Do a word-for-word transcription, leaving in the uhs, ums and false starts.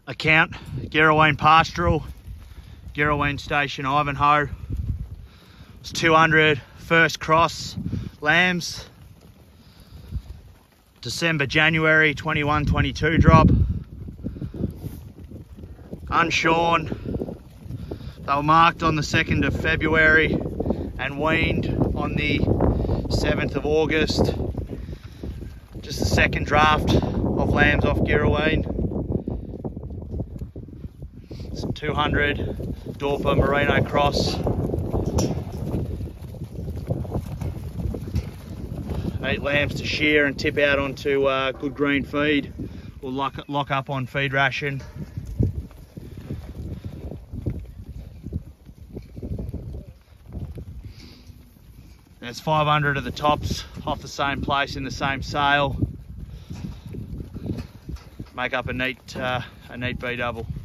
account. Girrawheen Pastoral, Girrawheen Station, Ivanhoe. It's two hundred first cross lambs. December, January twenty-one twenty-two drop. Unshorn. They were marked on the second of February and weaned on the seventh of August. Just the second draft of lambs off Girrawheen. Some two hundred Dorper Merino cross. Eight lambs to shear and tip out onto uh, good green feed, or lock, lock up on feed ration. There's five hundred of the tops off the same place in the same sale. Make up a neat, uh, a neat B double.